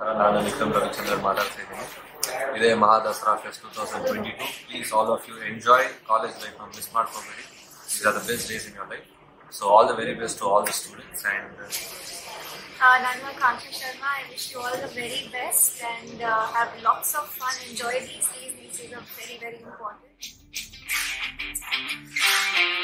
ನಾನು ವಿಕ್ರಮ್ ರವಿಚಂದ್ರನ್ ಮಾತಾಡ್ತಾ ಇದ್ದೀನಿ. ಇದೇ Mahadasara Fest 2022. Please all of you enjoy college life. Miss ಮಾಡ್ಕೋಬೇಡಿ. These are the best days in your life. So all the very best to all the students. And Kanchi Sharma, I wish you all the very best and have lots of fun. Enjoy these days. These days are very, very important.